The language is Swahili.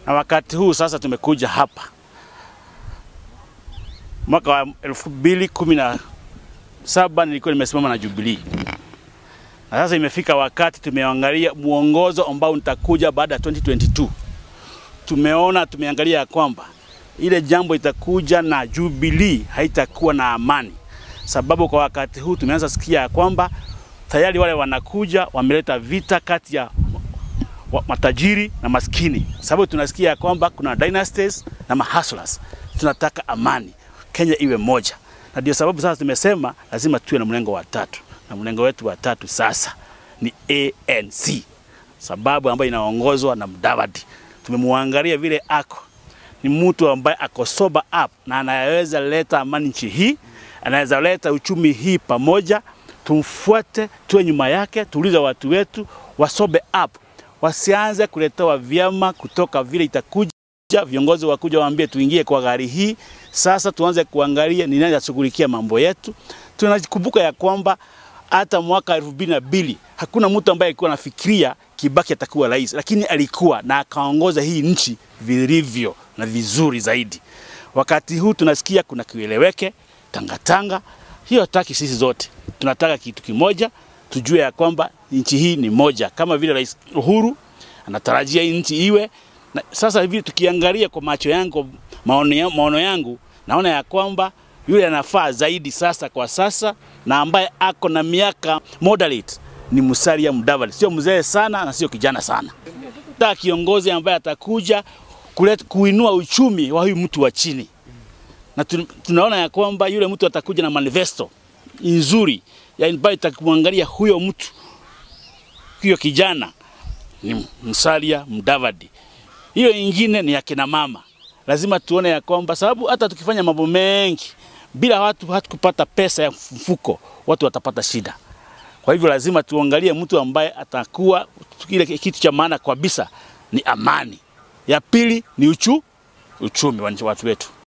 Na wakati huu sasa tumekuja hapa mwaka wa 2017 nilikuwa nimesimama na Jubilee. Na sasa imefika wakati tumeangalia muongozo ambao utakuja baada ya 2022. Tumeangalia kwamba ile jambo itakuja na Jubilee haitakuwa na amani. Sababu kwa wakati huu tumeanza sikia kwamba tayari wale wanakuja wameleta vita kati ya matajiri na maskini. Sababu tunasikia kwamba kuna dynasties na mahustlers. Tunataka amani. Kenya iwe moja. Na ndio sababu sasa tumesema lazima tuwe na mlengo wa tatu. Na mlengo wetu wa tatu sasa ni ANC. Sababu ambayo inaongozwa na Mudavadi. Tumemwangalia vile ako. Ni mtu ambaye ako sober up na anaweza leta amani nchi hii, anaweza leta uchumi hii pamoja. Tumfuate, tuwe nyuma yake, tuulize watu wetu wasobe up. Wasianze kuletewa vyama kutoka vile itakuja, viongozi wakuja waambie tuingie kwa gari hii. Sasa tuanze kuangalia ni nani atashughulikia mambo yetu. Tunakumbuka ya kwamba hata mwaka 2002 hakuna mtu ambaye alikuwa anafikiria Kibaki atakuwa rais, lakini alikuwa na akaongoza hii nchi vilivyo na vizuri zaidi. Wakati huu tunasikia kuna kieleweke, tangatanga. Hiyo hataki sisi zote. Tunataka kitu kimoja, tujue ya kwamba nchi hii ni moja. Kama vile Rais Uhuru anatarajia nchi iwe. Na sasa hivi tukiangalia kwa macho yangu, maono yangu, naona ya kwamba yule anafaa zaidi sasa kwa sasa na ambaye ako na miaka moderate ni Musalia Mudavadi. Sio mzee sana na sio kijana sana. Nataka kiongozi ambaye atakuja kuinua uchumi wa huyu mtu wa chini. Na tunaona ya kwamba yule mtu atakuja na manifesto nzuri ya ambayo itakuangalia huyo mtu, huyo kijana ni Musalia Mudavadi. Hiyo ingine ni ya kina mama. Lazima tuone ya kwamba sababu hata tukifanya mambo mengi bila watu kupata pesa ya mfuko, watu watapata shida. Kwa hivyo lazima tuangalie mtu ambaye atakuwa kile kitu cha maana kabisa ni amani. Ya pili ni uchumi wa watu wetu.